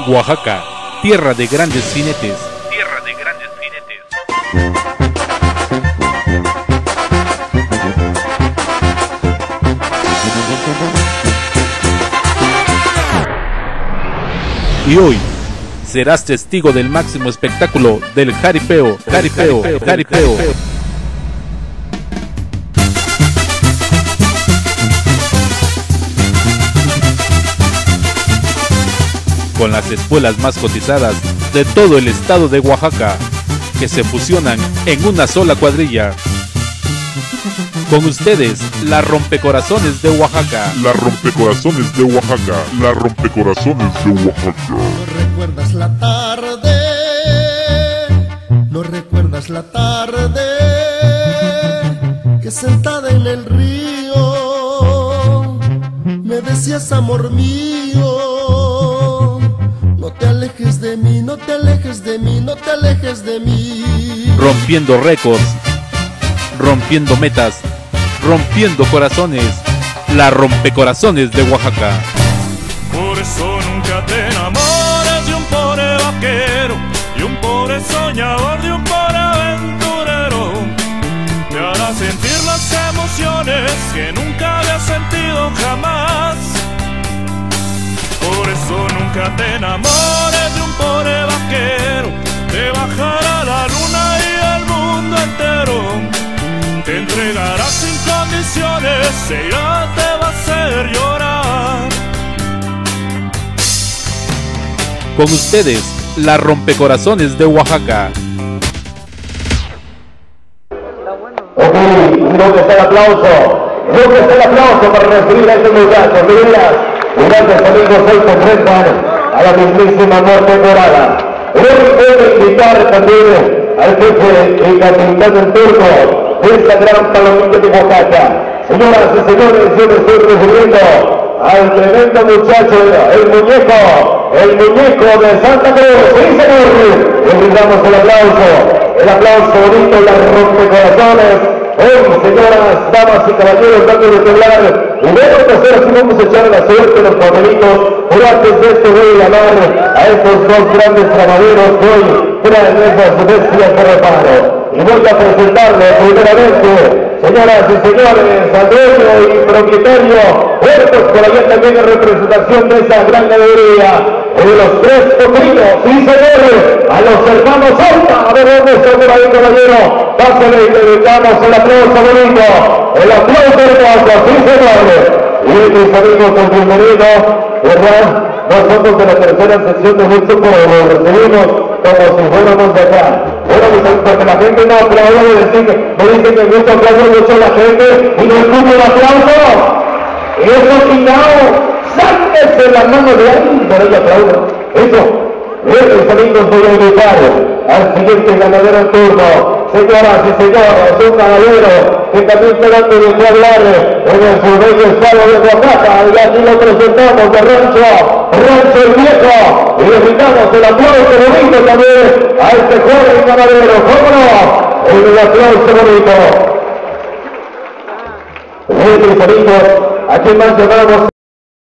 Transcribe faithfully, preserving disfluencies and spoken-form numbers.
Oaxaca, tierra de grandes jinetes. Tierra de grandes jinetes. Y hoy serás testigo del máximo espectáculo del jaripeo, jaripeo, jaripeo. Con las espuelas más cotizadas de todo el estado de Oaxaca, que se fusionan en una sola cuadrilla. Con ustedes, la Rompecorazones de Oaxaca. La Rompecorazones de Oaxaca. La Rompecorazones de Oaxaca. No recuerdas la tarde, no recuerdas la tarde, que sentada en el río, me decías, amor mío, no te alejes de mí, no te alejes de mí, no te alejes de mí. Rompiendo récords, rompiendo metas, rompiendo corazones, la Rompecorazones de Oaxaca. Por eso nunca te enamores de un pobre vaquero, de un pobre soñador, de un pobre aventurero. Te hará sentir las emociones que nunca habías sentido jamás. Por eso nunca te enamores de un pobre vaquero, te bajará la luna y el mundo entero. Te entregará sin condiciones, se irá, te va a hacer llorar. Con ustedes, la Rompecorazones de Oaxaca. Ok, ¿dónde está el aplauso? ¿Dónde está el aplauso para recibir a estos muchachos? Miras, grandes amigos hoy se enfrentan a la mismísima muerte dorada. Hoy puedo invitar también al jefe y capitán del turno de esta gran palomilla de Oaxaca. Señoras y señores, yo me estoy refiriendo al tremendo muchacho, el muñeco, el muñeco de Santa Cruz. Sí, señor, le brindamos el aplauso, el aplauso bonito, la Rompecorazones. Hoy, señoras, damas y caballeros, dando de hablar, y debo pasar así, vamos a echar la suerte a los favoritos, pero antes de esto voy a llamar a estos dos grandes trabaderos que hoy traen esas bestias de reparo. Y voy a presentarles primeramente, señoras y señores, al dueño y propietario, puertos por allá también en representación de esa gran galería, de los tres potrillos, sí señores, a los hermanos Alta. A ver dónde está por ahí, caballero, pásale y le dedicamos el aplauso bonito, el aplauso hermoso, sí señores. Y mis amigos, pues bienvenidos, ¿verdad? Nosotros de la tercera sección de mucho por los recibimos como si fuéramos de acá. Bueno, mis amigos, porque la gente no aplaude, me dicen que me dicen que mucho aplauso mucho la gente y no escucho el aplauso. Y eso quitado, sáquese la mano de alguien, pero ella aplaude. Eso, mis amigos, voy a invitar al siguiente ganadero en turno. Señoras y señores, un caballero que también está dando de qué hablar en el sureño estado de Oaxaca, y aquí lo presentamos de Rancho, Rancho el Viejo, y le brindamos el aplauso bonito también a este joven caballero. ¿Cómo no? El aplauso bonito. Mis amigos, ¿a quién más llamamos?